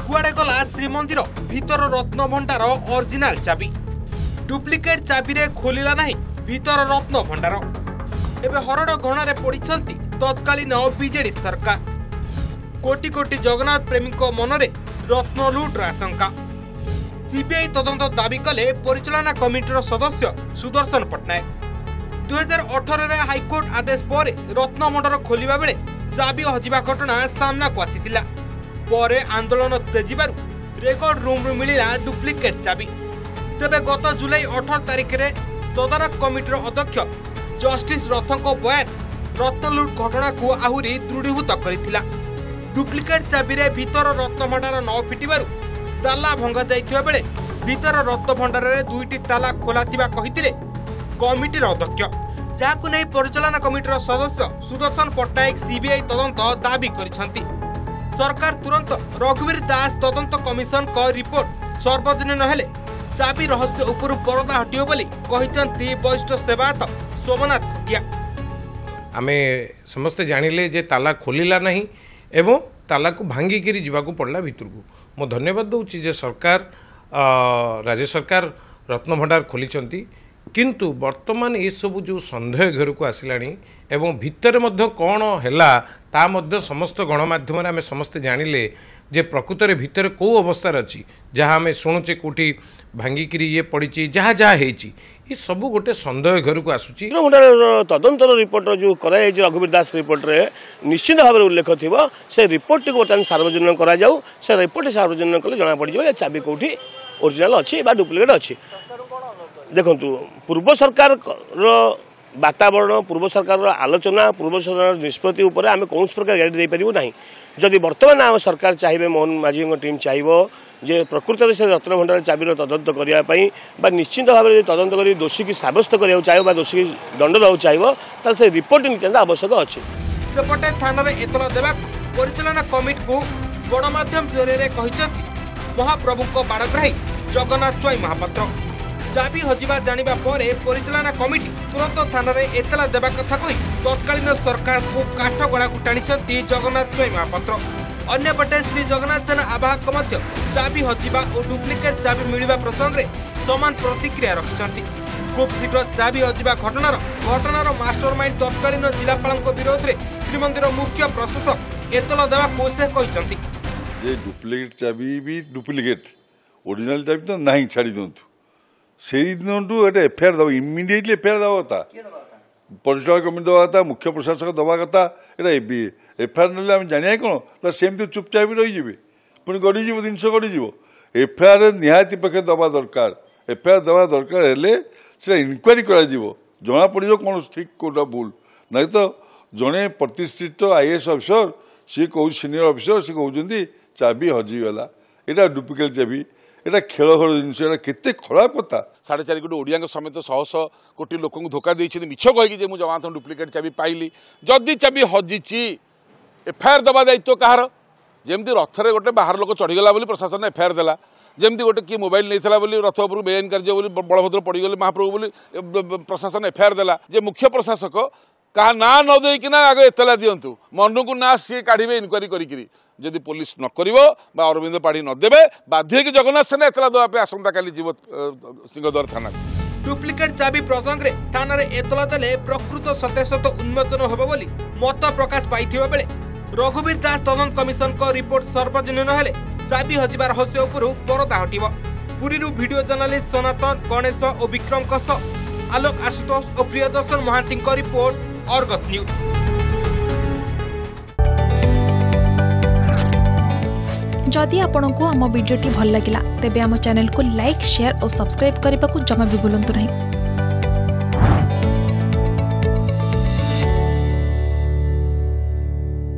कुआड़े गला श्रीमंदिर भीतर रत्न भंडार ओरिजिनल चाबी डुप्लिकेट चाबी रे खोलिला नहीं भीतर रत्न भंडार एबे हरड़ गहणारे पड़िछंती तत्कालीन बीजेडी सरकार कोटी कोटी जगन्नाथ प्रेमी मनरे रत्न लुट्र आशंका सीबीआई तदंत दाबी कले परिचालना कमिटीर सदस्य सुदर्शन पट्टनायक 2018 रे हाईकोर्ट आदेश पर रत्न भंडार खोलिबा बेले चाबी हजिबा घटना सामना को आसीथिला परे आंदोलन तेजिबारु रेकर्ड रूम रु मिलिला डुप्लिकेट चाबी तेबे गत जुलाई 18 तारिख रे तदारक कमिटीर अध्यक्ष जस्टिस रथको बयान रत्न लुट घटना को आहुरी दृढ़ीभूत करिथिला डुप्लिकेट चाबी रे भीतर रत्न भंडार न फिटिबारु ताला भंगा जाइथिबा बेले भीतर रत्न भंडार रे दुईटी ताला खोलाथिबा कहिथिले कमिटीर अध्यक्ष जाकु नै परिचालना कमिटीर सदस्य सुदर्शन पट्टनायक सीबीआई तदंत दाबी करिसंती सरकार तुरंत रघुवीर दास तदंत कमिशन को रिपोर्ट सार्वजनिक नहेले चाबी रहस्य उपरु परदा हटियो बोली कहिसंती वरिष्ठ सेवायत सोमनाथ भटिया आमे समस्त जानिले जे ताला खोलिला नहीं एवं ताला को भांगी करी जीवा को पड़ला भीतर को मो धन्यवाद दूची जे सरकार राज्य सरकार रत्न भंडार खोली किंतु वर्तमान ये सब जो संदेह घर को आसिलानी एवं भितर मध्य कौन हैला ता मध्य समस्त गणमाध्यम आम समस्ते जानिले जे प्रकृत रे भितर को अवस्था अच्छी जहाँ आम शुणुचे कौटी भांगिकी ये पड़ी जहाँ जहाँ ये सब गोटे संदेह घर को आसूची तदंत रिपोर्ट जो कराई रघुवीर दास रिपोर्ट रे निश्चित भाव में उल्लेख थी से रिपोर्ट टी बर्तमान सार्वजनिक करा जाऊ से रिपोर्ट सार्वजनिक कले जना पड़ जाए चाबी कौटी ओरिजिनल अच्छी डुप्लिकेट अच्छी देखु पूर्व सरकार वातावरण पूर्व सरकार आलोचना पूर्व सरकार निष्पत्ति उपर आम कौन प्रकार गाइड दे पारू ना जदि वर्तमान आम सरकार चाहिए मोहन माझी टीम चाहिए जे प्रकृत से रत्न भंडार चाबीर तदंत करने निश्चित भाव में तदंत कर दोषी की सब्यस्त करने चाहिए दोषी की दंड देवा चाहिए से रिपोर्ट नितांत आवश्यक अच्छी सेपटे थाना एतला देवा परिचालना कमिटी को गणमाध्यम जरिए महाप्रभु बाड़ग्राही जगन्नाथ स्वाई महापात्र चाबी हजिबा जानिबा परे परिचालना कमिटी तुरंत थाना एतला देवा कथा कही तत्कालीन सरकार को काठगड़ा को टाणी जगन्नाथ स्वाई महापात्र अन्यपटे श्री जगन्नाथ सेना आवाहक चाबी हजिबा और डुप्लिकेट चाबी मिलवा प्रसंग में समान प्रतिक्रिया रखिंट खूब शीघ्र चाबी हजिबा घटनार मास्टरमाइंड तत्कालीन जिलापाल विरोध में श्रीमंदिर मुख्य प्रशासक एतला देवा कोसे कहते डुप्लिकेट चाबी भी डुप्लिकेट ओरिजिनल चाबी तो नहीं छाड़ी दिंतु से दिन एटा एफआईआर दबा इमिडिएटली एफआईआर दबा था परिचालना कमिटी दबा था मुख्य प्रशासक दबा कथा एफआईआर ना जाना कौन तो सेमती चुपचाप रही पुणी गड़ीज जिनस गड़ीज एफआईआर निहाती पक्षे दबा दरकार एफआईआर दबा दरकार हेले इनक्वारी कर जना पड़ कौन ठीक कौटा भूल ना तो जड़े प्रतिष्ठित आईएएस अफिसर सी कौ सीनियर अफिसर सी कहते चाबी हजिगला यहाँ डुप्लिकेट चाबी एटा खेल घर जिनस केते खराब कथा 4.5 कोटी ओडिया समेत 100 कोटी लोक धोखा देते मिछ कहीकि जमात डुप्लिकेट चाबी पाइली जदि चाबी हजिची एफआईआर दबा दायित्व कहार जमती रथरे गोटे बाहर लोक चढ़ीगला प्रशासन एफआईआर देला जमती गोटे किए मोबाइल नहीं रथ उपर बेआईन कार्य बलभद्र पड़गले महाप्रभु प्रशासन एफआईआर देला जे मुख्य प्रशासक क्या ना न देकिना आगे एतला दिंतु मन को ना सी काढ़े इनक्वारी करी जदि पुलिस न कर अरविंद पाढ़ी नदेवे बाध्य कि जगन्नाथ सेना एतला देवाई आसंता काली जीव सिंहद्वार थाना डुप्लिकेट चाबी प्रसंग में थाना एतला देले प्रकृत सत्यसत उन्मोचन होब बोली मत प्रकाश पाइथिबा बेले रघुवीर दास तदंत कमिशन को रिपोर्ट सार्वजनिक नहेले चाबी हजिबा रहस्य उपरु परदा हटिबो पुरीरु वीडियो जर्नलिस्ट सनातन गणेश और विक्रम आलोक आशुतोष और प्रियदर्शन महांती को रिपोर्ट अर्गस न्यूज। जदि आपंक आम भिडी भल लगा तेब आम चैनल को लाइक शेयर और सब्सक्राइब करने को जमा भी भूलु नहीं।